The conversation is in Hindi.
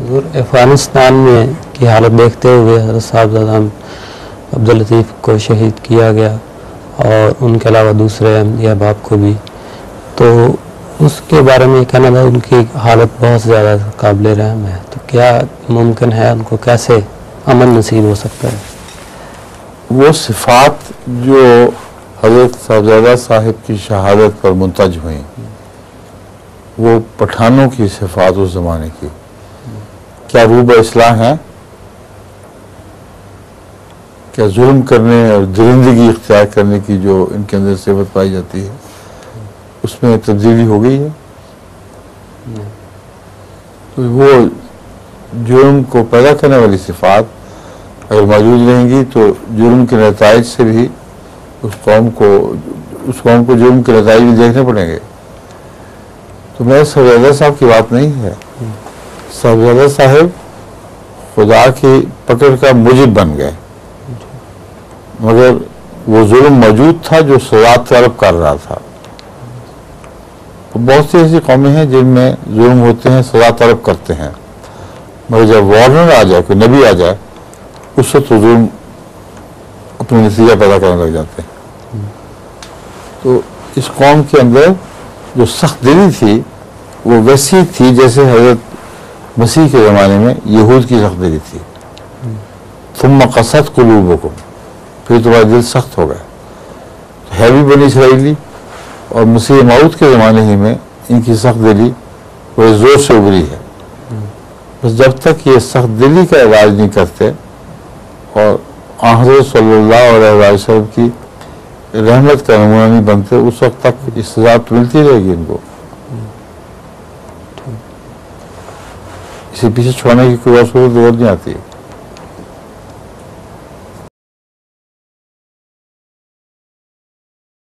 और अफगानिस्तान में की हालत देखते हुए हज़रत साहबजादा अब्दुल लतीफ़ को शहीद किया गया और उनके अलावा दूसरे अहबाब को भी, तो उसके बारे में कहना था उनकी हालत बहुत ज़्यादा काबिल रहम है, तो क्या मुमकिन है उनको कैसे अमन नसीब हो सकता है? वो सिफ़ात जो हज़रत साहबजादा साहिब की शहादत पर मुंतज हुई, वो पठानों की सिफ़ात उस ज़माने की, क्या रूब इस्लाह है? क्या जुल्म करने और दरिंदगी इख्तियार करने की जो इनके अंदर सिफत पाई जाती है उसमें तब्दीली हो गई है? तो वो जुर्म को पैदा करने वाली सिफात अगर मौजूद रहेंगी तो जुर्म के नताइज से भी उस कौम को जुर्म के नताइज भी देखने पड़ेंगे। तो मेरे साहबजादा साहब की बात नहीं है। साहबजादा साहब खुदा की पकड़ का मुजिब बन गए, मगर वो जुल्म मौजूद था जो सजा तलब कर रहा था। बहुत सी ऐसी कौमें हैं जिनमें जुल्म होते हैं, सजा तलब करते हैं, मगर जब वार्नर आ जाए, कोई नबी आ जाए, उस वक्त तो जुल्म अपने नतीजा पैदा करने लग जाते हैं। तो इस कौम के अंदर जो सख्त दिली थी वो वैसी थी जैसे हजरत मसीह के ज़माने में यहूद की सख्त दिली थी। तुम क़सत क़ुलूबुकुम, फिर तुम्हारा दिल सख्त हो गया। तो है भी बनी इसराइली और मसीह मौत के ज़माने ही में इनकी सख्त दिली बड़े ज़ोर से उभरी है। बस जब तक ये सख्त दिली का इलाज नहीं करते और हज़रत सल्लल्लाहु अलैहि वसल्लम की रहमत का नमूना नहीं बनते, उस वक्त तक इस सज़ा मिलती रहेगी इनको। इसे पीछे छोड़ने की कोई और सूरत नहीं आती है।